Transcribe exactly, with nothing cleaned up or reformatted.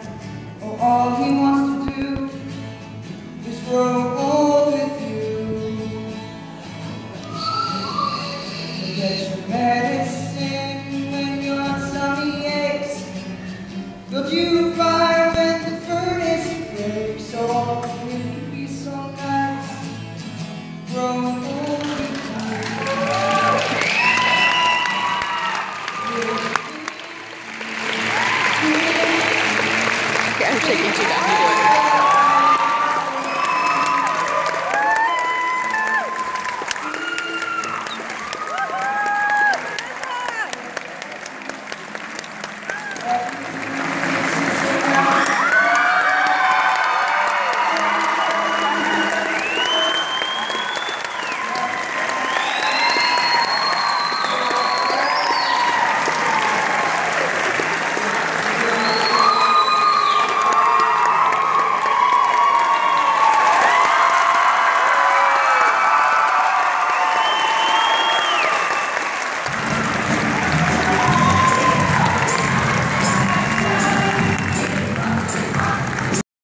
Oh, all he wants to do is grow old with you. Forget your medicine when your tummy aches. Build you a fire when the furnace breaks. So all it can be so nice. Grow old with you. I'm shaking too down.